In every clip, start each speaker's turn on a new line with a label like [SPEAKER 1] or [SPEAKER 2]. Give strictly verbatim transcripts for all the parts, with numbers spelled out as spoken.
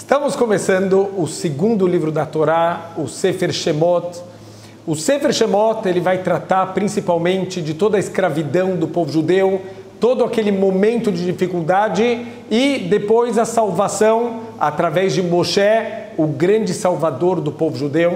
[SPEAKER 1] Estamos começando o segundo livro da Torá, o Sefer Shemot. O Sefer Shemot ele vai tratar principalmente de toda a escravidão do povo judeu, todo aquele momento de dificuldade e depois a salvação através de Moshe, o grande salvador do povo judeu.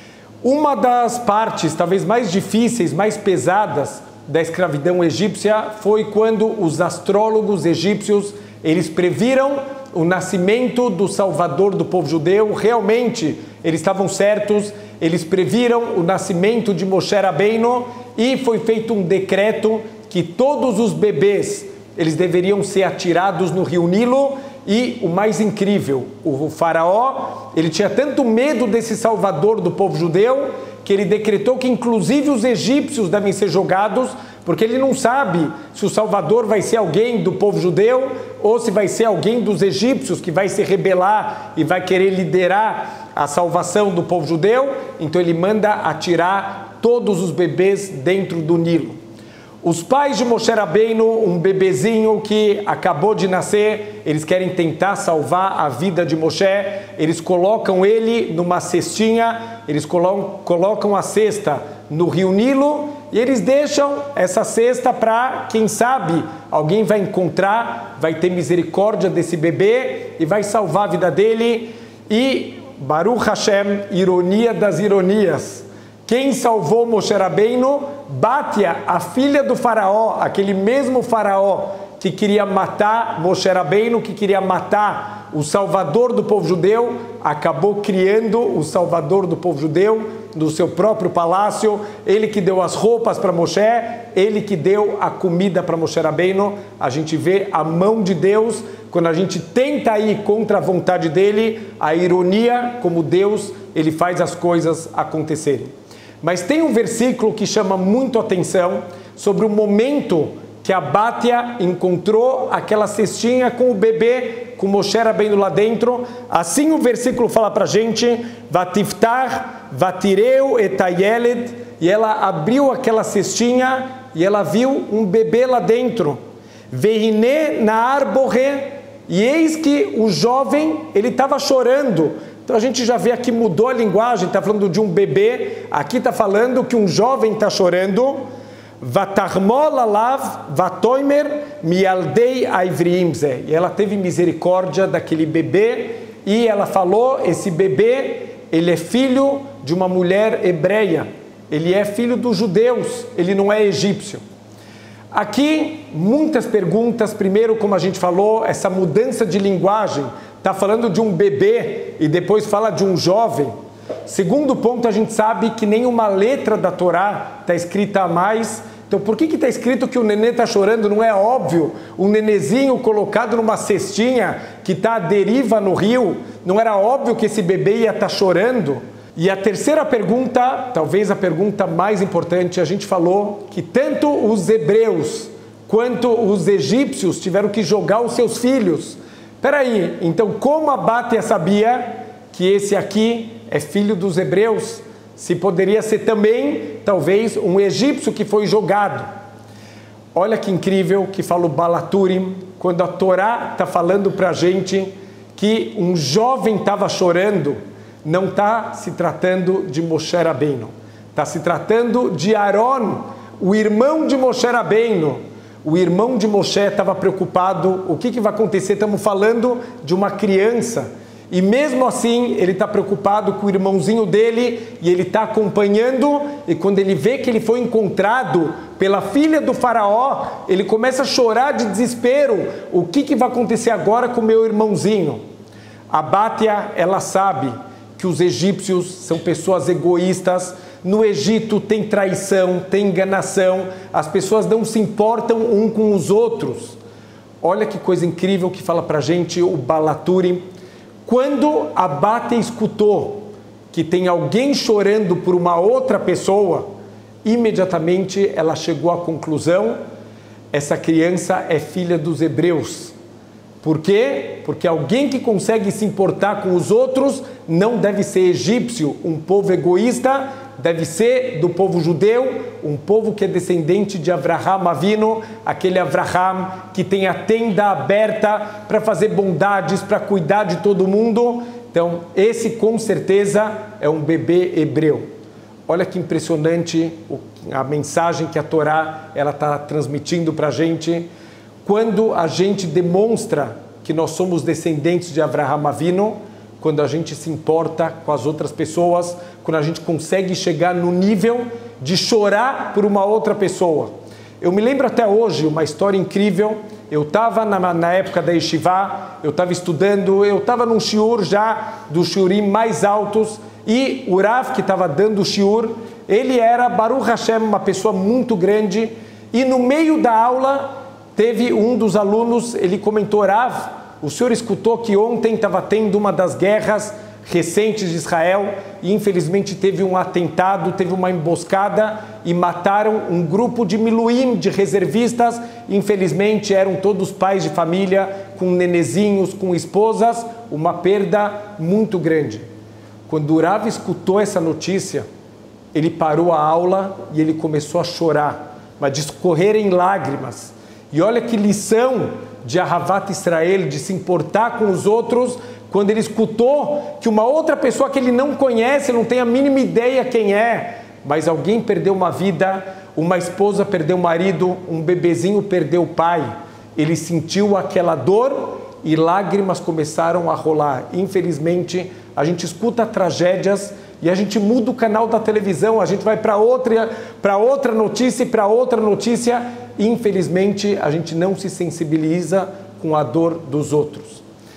[SPEAKER 1] Uma das partes talvez mais difíceis, mais pesadas da escravidão egípcia foi quando os astrólogos egípcios eles previram o nascimento do Salvador do povo judeu. Realmente, eles estavam certos, eles previram o nascimento de Moshe Rabbeinu e foi feito um decreto que todos os bebês, eles deveriam ser atirados no rio Nilo. E o mais incrível, o faraó, ele tinha tanto medo desse Salvador do povo judeu, que ele decretou que inclusive os egípcios devem ser jogados, porque ele não sabe se o Salvador vai ser alguém do povo judeu ou se vai ser alguém dos egípcios que vai se rebelar e vai querer liderar a salvação do povo judeu. Então ele manda atirar todos os bebês dentro do Nilo. Os pais de Moshe Rabbeinu, um bebezinho que acabou de nascer, eles querem tentar salvar a vida de Moshe, eles colocam ele numa cestinha, eles colocam a cesta no rio Nilo e eles deixam essa cesta para, quem sabe, alguém vai encontrar, vai ter misericórdia desse bebê e vai salvar a vida dele. E, Baruch Hashem, ironia das ironias, quem salvou Moshe Rabbeinu? Batia, a filha do faraó, aquele mesmo faraó que queria matar Moshe Rabbeinu, que queria matar o salvador do povo judeu, acabou criando o salvador do povo judeu no seu próprio palácio. Ele que deu as roupas para Moshe, ele que deu a comida para Moshe Rabbeinu. A gente vê a mão de Deus, quando a gente tenta ir contra a vontade dele, a ironia como Deus, ele faz as coisas acontecerem. Mas tem um versículo que chama muito atenção sobre o momento que a Batia encontrou aquela cestinha com o bebê, com Moshe Rabbeinu lá dentro. Assim o versículo fala para a gente, Vatiftar, Vatireu etayeled, e ela abriu aquela cestinha e ela viu um bebê lá dentro. Veine naar borre, e eis que o jovem, ele estava chorando. Então a gente já vê aqui, mudou a linguagem, está falando de um bebê, aqui está falando que um jovem está chorando. Vatarmol alav vatoimer mialdei aivriimze. E ela teve misericórdia daquele bebê e ela falou, esse bebê, ele é filho de uma mulher hebreia, ele é filho dos judeus, ele não é egípcio. Aqui, muitas perguntas. Primeiro, como a gente falou, essa mudança de linguagem, está falando de um bebê e depois fala de um jovem. Segundo ponto, a gente sabe que nenhuma letra da Torá está escrita a mais. Então, por que está escrito que o nenê está chorando? Não é óbvio? Um nenezinho colocado numa cestinha que está à deriva no rio, não era óbvio que esse bebê ia estar chorando? E a terceira pergunta, talvez a pergunta mais importante, a gente falou que tanto os hebreus quanto os egípcios tiveram que jogar os seus filhos. Peraí, então como a Batia sabia que esse aqui é filho dos hebreus? Se poderia ser também, talvez, um egípcio que foi jogado. Olha que incrível que fala o Balaturim, quando a Torá está falando para a gente que um jovem estava chorando, não está se tratando de Moshe Rabbeinu, está se tratando de Aaron, o irmão de Moshe Rabbeinu. O irmão de Moshe estava preocupado, o que, que vai acontecer? Estamos falando de uma criança, e mesmo assim ele está preocupado com o irmãozinho dele, e ele está acompanhando, e quando ele vê que ele foi encontrado pela filha do faraó, ele começa a chorar de desespero, o que, que vai acontecer agora com o meu irmãozinho? A Batia, ela sabe que os egípcios são pessoas egoístas. No Egito tem traição, tem enganação, as pessoas não se importam um com os outros. Olha que coisa incrível que fala para a gente o Balaturim. Quando a Batia escutou que tem alguém chorando por uma outra pessoa, imediatamente ela chegou à conclusão, essa criança é filha dos hebreus. Por quê? Porque alguém que consegue se importar com os outros não deve ser egípcio, um povo egoísta, deve ser do povo judeu, um povo que é descendente de Avraham Avinu, aquele Avraham que tem a tenda aberta para fazer bondades, para cuidar de todo mundo. Então, esse com certeza é um bebê hebreu. Olha que impressionante a mensagem que a Torá ela está transmitindo para a gente. Quando a gente demonstra que nós somos descendentes de Avraham Avinu, quando a gente se importa com as outras pessoas, quando a gente consegue chegar no nível de chorar por uma outra pessoa. Eu me lembro até hoje uma história incrível. Eu estava na, na época da Yeshiva, eu estava estudando, eu estava num shiur já dos shiurim mais altos, e o Rav que estava dando o shiur, ele era Baruch Hashem, uma pessoa muito grande, e no meio da aula teve um dos alunos, ele comentou: Rav, o senhor escutou que ontem estava tendo uma das guerras recentes de Israel e infelizmente teve um atentado, teve uma emboscada e mataram um grupo de miluim, de reservistas. Infelizmente eram todos pais de família, com nenezinhos, com esposas, uma perda muito grande. Quando o Rav escutou essa notícia, ele parou a aula e ele começou a chorar, mas de escorrer em lágrimas. E olha que lição de Ahavat Israel, de se importar com os outros, quando ele escutou que uma outra pessoa que ele não conhece, não tem a mínima ideia quem é, mas alguém perdeu uma vida, uma esposa perdeu o marido, um bebezinho perdeu o pai. Ele sentiu aquela dor e lágrimas começaram a rolar. Infelizmente, a gente escuta tragédias e a gente muda o canal da televisão, a gente vai para outra, para outra notícia e para outra notícia. Infelizmente, a gente não se sensibiliza com a dor dos outros.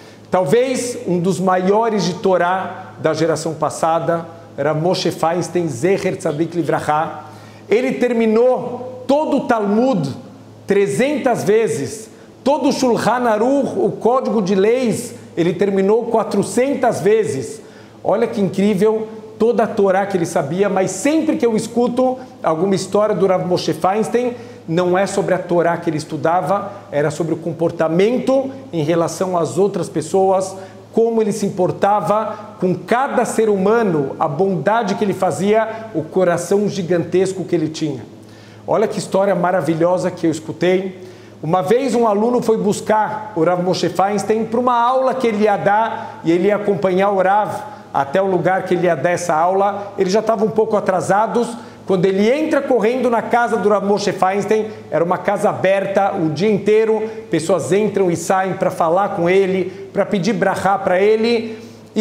[SPEAKER 1] Talvez um dos maiores de Torá da geração passada era Moshe Feinstein, Zecher Tzadik Livrachá. Ele terminou todo o Talmud trezentas vezes, todo o Shulchan Aruch, o Código de Leis, ele terminou quatrocentas vezes. Olha que incrível, toda a Torá que ele sabia, mas sempre que eu escuto alguma história do Rav Moshe Feinstein, não é sobre a Torá que ele estudava, era sobre o comportamento em relação às outras pessoas, como ele se importava com cada ser humano, a bondade que ele fazia, o coração gigantesco que ele tinha. Olha que história maravilhosa que eu escutei. Uma vez um aluno foi buscar o Rav Moshe Feinstein para uma aula que ele ia dar, e ele ia acompanhar o Rav até o lugar que ele ia dar essa aula. Eles já estavam um pouco atrasados. Quando ele entra correndo na casa do Rav Moshe Feinstein, era uma casa aberta o dia inteiro, pessoas entram e saem para falar com ele, para pedir brachá para ele,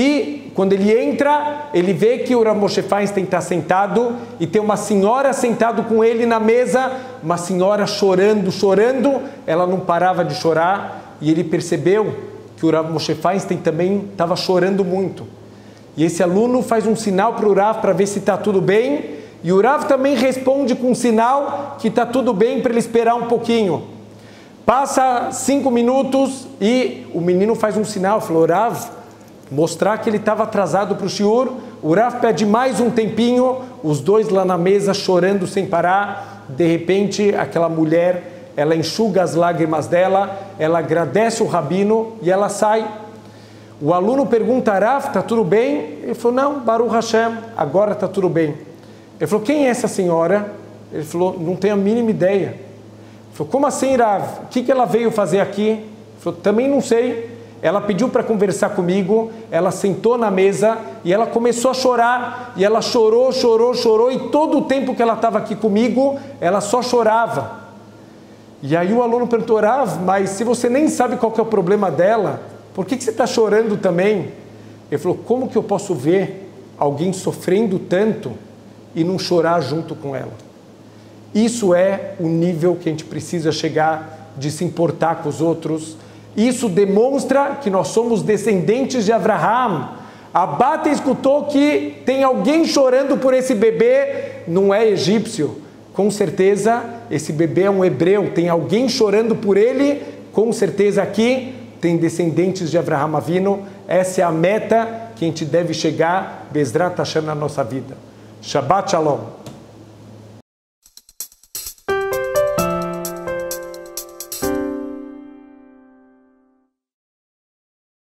[SPEAKER 1] e quando ele entra, ele vê que o Rav Moshe Feinstein está sentado, e tem uma senhora sentada com ele na mesa, uma senhora chorando, chorando, ela não parava de chorar, e ele percebeu que o Rav Moshe Feinstein também estava chorando muito. E esse aluno faz um sinal para o Rav para ver se está tudo bem, e o Rav também responde com um sinal que está tudo bem para ele esperar um pouquinho. Passa cinco minutos e o menino faz um sinal, falou: Rav, mostrar que ele estava atrasado para o shiur. O Rav pede mais um tempinho, os dois lá na mesa chorando sem parar. De repente, aquela mulher, ela enxuga as lágrimas dela, ela agradece o rabino e ela sai. O aluno pergunta: Rav, está tudo bem? Ele falou: não, Baruch Hashem, agora está tudo bem. Ele falou: quem é essa senhora? Ele falou: não tenho a mínima ideia. Ele falou: como assim, Rav? O que, que ela veio fazer aqui? Ele falou: também não sei. Ela pediu para conversar comigo, ela sentou na mesa e ela começou a chorar. E ela chorou, chorou, chorou, e todo o tempo que ela estava aqui comigo, ela só chorava. E aí o aluno perguntou: Rav, mas se você nem sabe qual que é o problema dela, por que, que você está chorando também? Ele falou: como que eu posso ver alguém sofrendo tanto e não chorar junto com ela? Isso é o nível que a gente precisa chegar, de se importar com os outros. Isso demonstra que nós somos descendentes de Avraham. A Bata escutou que tem alguém chorando por esse bebê, não é egípcio. Com certeza esse bebê é um hebreu, tem alguém chorando por ele. Com certeza aqui tem descendentes de Avraham Avinu. Essa é a meta que a gente deve chegar, Bezrat Hashem, na nossa vida. Shabbat Shalom.